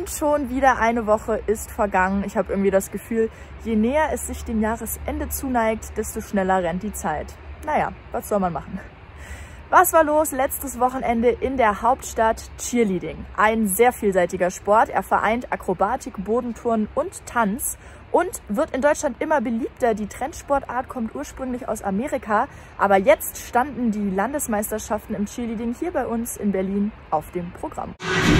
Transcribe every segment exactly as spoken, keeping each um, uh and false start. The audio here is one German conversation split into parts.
Und schon wieder eine Woche ist vergangen. Ich habe irgendwie das Gefühl, je näher es sich dem Jahresende zuneigt, desto schneller rennt die Zeit. Naja, was soll man machen? Was war los letztes Wochenende in der Hauptstadt? Cheerleading. Ein sehr vielseitiger Sport. Er vereint Akrobatik, Bodenturnen und Tanz und wird in Deutschland immer beliebter. Die Trendsportart kommt ursprünglich aus Amerika, aber jetzt standen die Landesmeisterschaften im Cheerleading hier bei uns in Berlin auf dem Programm.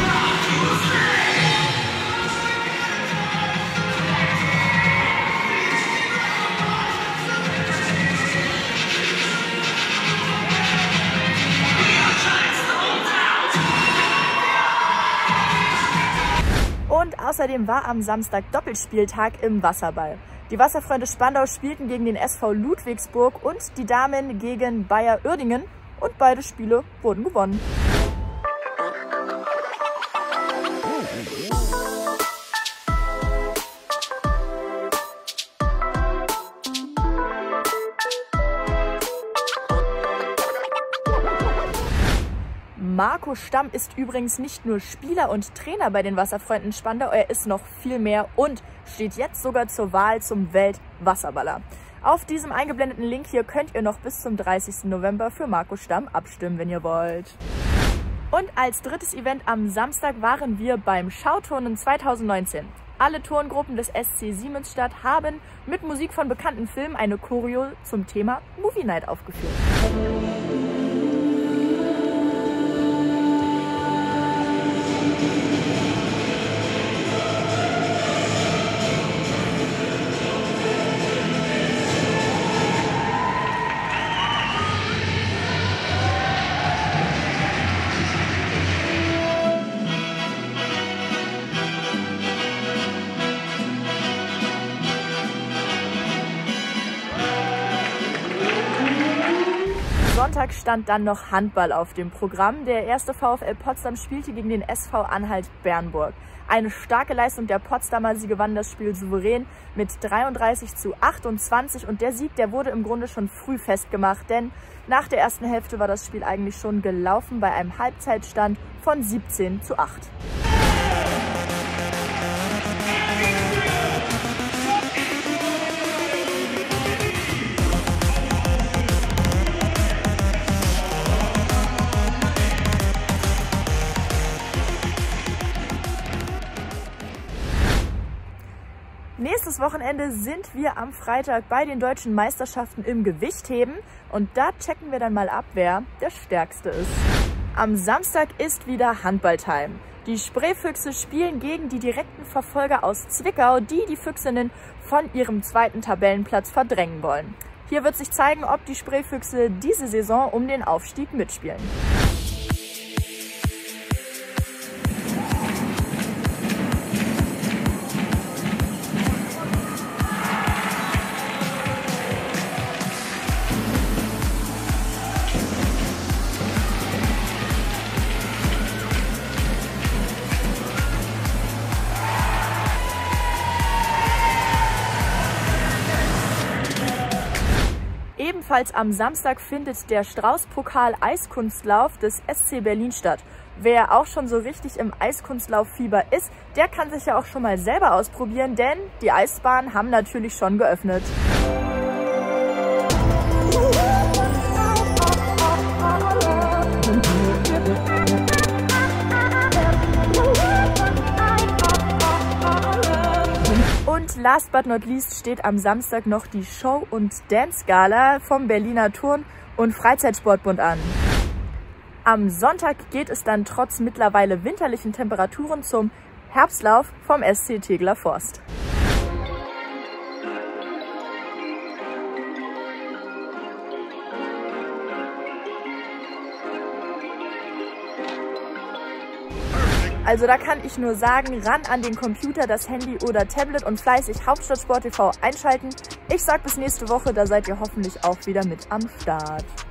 Und außerdem war am Samstag Doppelspieltag im Wasserball. Die Wasserfreunde Spandau spielten gegen den S V Ludwigsburg und die Damen gegen Bayer Uerdingen und beide Spiele wurden gewonnen. Marco Stamm ist übrigens nicht nur Spieler und Trainer bei den Wasserfreunden Spandau, er ist noch viel mehr und steht jetzt sogar zur Wahl zum Weltwasserballer. Auf diesem eingeblendeten Link hier könnt ihr noch bis zum dreißigsten November für Marco Stamm abstimmen, wenn ihr wollt. Und als drittes Event am Samstag waren wir beim Schauturnen zweitausendneunzehn. Alle Turngruppen des S C Siemensstadt haben mit Musik von bekannten Filmen eine Choreo zum Thema Movie Night aufgeführt. Sonntag stand dann noch Handball auf dem Programm. Der erste VfL Potsdam spielte gegen den S V Anhalt-Bernburg. Eine starke Leistung der Potsdamer, sie gewannen das Spiel souverän mit dreiunddreißig zu achtundzwanzig und der Sieg, der wurde im Grunde schon früh festgemacht, denn nach der ersten Hälfte war das Spiel eigentlich schon gelaufen bei einem Halbzeitstand von siebzehn zu acht. Nächstes Wochenende sind wir am Freitag bei den deutschen Meisterschaften im Gewichtheben und da checken wir dann mal ab, wer der Stärkste ist. Am Samstag ist wieder Handballtime. Die Spreefüchse spielen gegen die direkten Verfolger aus Zwickau, die die Füchsinnen von ihrem zweiten Tabellenplatz verdrängen wollen. Hier wird sich zeigen, ob die Spreefüchse diese Saison um den Aufstieg mitspielen. Ebenfalls am Samstag findet der Strauß-Pokal-Eiskunstlauf des S C Berlin statt. Wer auch schon so richtig im Eiskunstlauf-Fieber ist, der kann sich ja auch schon mal selber ausprobieren, denn die Eisbahnen haben natürlich schon geöffnet. Und last but not least steht am Samstag noch die Show- und Dance-Gala vom Berliner Turn- und Freizeitsportbund an. Am Sonntag geht es dann trotz mittlerweile winterlichen Temperaturen zum Herbstlauf vom S C Tegeler Forst. Also da kann ich nur sagen, ran an den Computer, das Handy oder Tablet und fleißig Hauptstadtsport T V einschalten. Ich sag bis nächste Woche, da seid ihr hoffentlich auch wieder mit am Start.